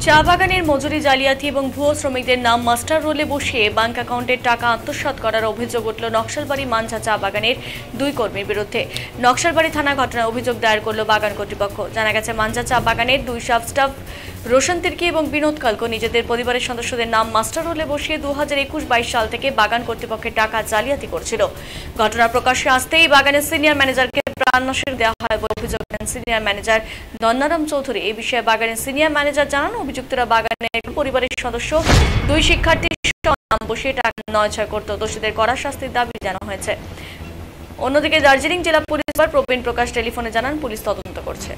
চা বাগানের মজুরি জালিয়াতি এবং ভুয়ো শ্রমিকদের নাম মাস্টার রোলে বসিয়ে ব্যাংক অ্যাকাউন্টের টাকা আত্মসাৎ করার অভিযোগ উঠল নকশালবাড়ি মাঞ্ঝা চা বাগানের দুই কর্মীর বিরুদ্ধে। নকশালবাড়ি থানা ঘটনায় অভিযোগ দায়ের করল বাগান কর্তৃপক্ষ। জানা গেছে, মাঞ্ঝা চা বাগানের দুই সাব স্টাফ রোশন তির্কি এবং বিনোদ কালকো নিজেদের পরিবারের সদস্যদের নাম মাস্টার রোলে বসিয়ে 2021-22 সাল থেকে বাগান কর্তৃপক্ষের টাকা জালিয়াতি করছিল। ঘটনা প্রকাশ্যে আসতেই বাগানের সিনিয়র ম্যানেজারকে প্রাণনাশের দেওয়া হয় বলে অভিযোগ দেন সিনিয়র ম্যানেজার দন্নারাম চৌধুরী। এই বিষয়ে বাগানের সিনিয়র ম্যানেজার জানান, অভিযুক্তরা বাগানের পরিবারের সদস্য দুই শিক্ষার্থীর নাম বসিয়ে টাকা নয়-ছয় করত। দোষীদের কড়া শাস্তির দাবি জানানো হয়েছে। অন্যদিকে দার্জিলিং জেলা পুলিশ প্রবীণ প্রকাশ টেলিফোনে জানান, পুলিশ তদন্ত করছে।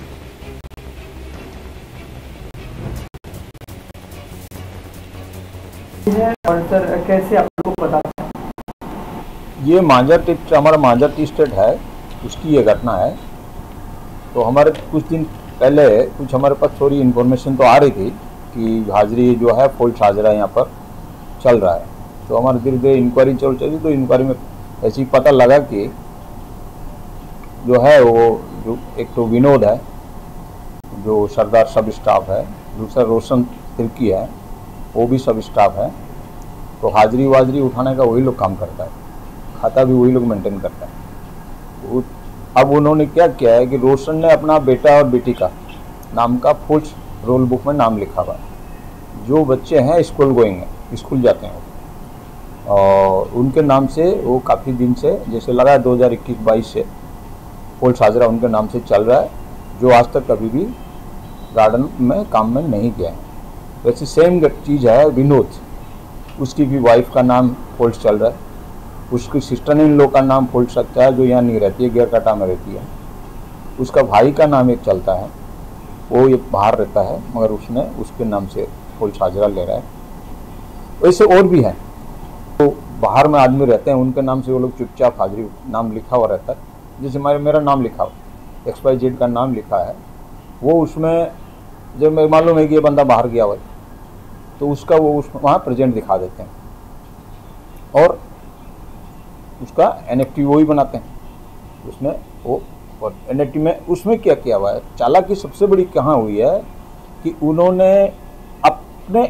और सर कैसे आपको पता? ये हमारा मांझा टी स्टेट है, उसकी ये घटना है। तो हमारे कुछ दिन पहले कुछ हमारे पास थोड़ी इन्फॉर्मेशन तो आ रही थी कि हाजिरी जो है फॉल्ट हाजरा यहाँ पर चल रहा है। तो हमारे धीरे धीरे इंक्वायरी चल रही, तो इंक्वायरी में ऐसे ही पता लगा कि जो है वो जो एक तो विनोद है जो सरदार सब स्टाफ है, दूसरा रोशन तिर्की है वो भी सब स्टाफ है। तो हाजिरी वाजरी उठाने का वही लोग काम करता है, खाता भी वही लोग मेंटेन करता है। अब उन्होंने क्या किया है कि रोशन ने अपना बेटा और बेटी का नाम का फुल रोल बुक में नाम लिखा हुआ है। जो बच्चे हैं स्कूल गोइंग है, स्कूल जाते हैं, और उनके नाम से वो काफ़ी दिन से जैसे लगा 2021-22 से फुल हाजरा उनके नाम से चल रहा है, जो आज तक कभी भी गार्डन में काम में नहीं गया है। वैसे सेम चीज़ है विनोद, उसकी भी वाइफ का नाम फोल्ड चल रहा है, उसकी सिस्टर इन लोग का नाम फोल्ड सकता है जो यहाँ नहीं रहती है, गेरकाटा में रहती है। उसका भाई का नाम एक चलता है, वो ये बाहर रहता है, मगर उसने उसके नाम से फोल्ड हाजरा ले रहा है। वैसे और भी हैं तो बाहर में आदमी रहते हैं, उनके नाम से वो लोग चुपचाप हाजिरी नाम लिखा हुआ रहता है। जैसे मेरा नाम लिखा हुआ XYZ का नाम लिखा है, वो उसमें जब मैं मालूम है कि ये बंदा बाहर गया हुआ है तो उसका वो वहाँ प्रेजेंट दिखा देते हैं और उसका NFT वो ही बनाते हैं उसमें वो। और NFT में उसमें क्या किया हुआ है, चालाकी सबसे बड़ी कहाँ हुई है कि उन्होंने अपने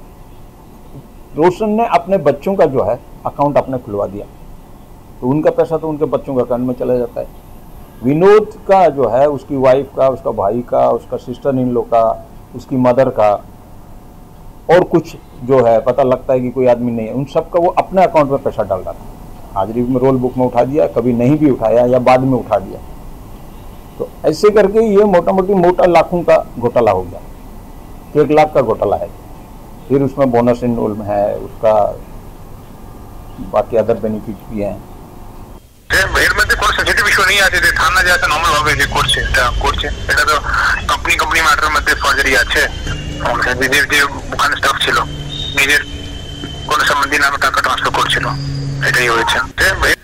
रोशन ने अपने बच्चों का जो है अकाउंट अपने खुलवा दिया, तो उनका पैसा तो उनके बच्चों के अकाउंट में चला जाता है। विनोद का जो है उसकी वाइफ का, उसका भाई का, उसका सिस्टर इन लोग का, उसकी मदर का और कुछ जो है पता लगता है कि कोई आदमी नहीं है, उन सब का वो अपने अकाउंट में पैसा डाल रहा था। हाजिरी में रोल बुक में उठा दिया, कभी नहीं भी उठाया या बाद में उठा दिया। तो ऐसे करके ये मोटा लाखों का घोटाला हो गया, 1 लाख का घोटाला है। फिर उसमें बोनस इनरोल है, उसका बाकी अदर बेनिफिट भी हैं। এর মধ্যে কোনো সেন্সিটিভ ইস্যু নেই আছে যে থানা যে আছে নরমাল ভাবে যে করছে এটা তো কোম্পানি ম্যাটারের মধ্যে ফর্জারি আছে। নিজের যে ওখানে স্টাফ ছিল নিজের কোনো সম্বন্ধী নামে টাকা ট্রান্সফার করছিল, এটাই হয়েছে।